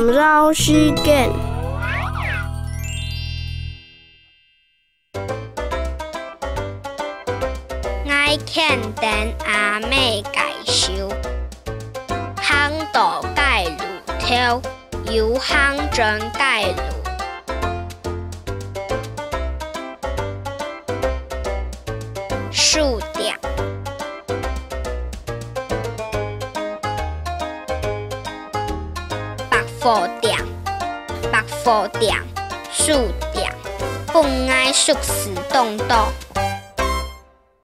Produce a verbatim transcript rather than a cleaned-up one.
含绕时间。 爱看等阿妹介绍，巷道介路条，有巷真介路。树店，百货店，百货店，树店，本爱熟食东道。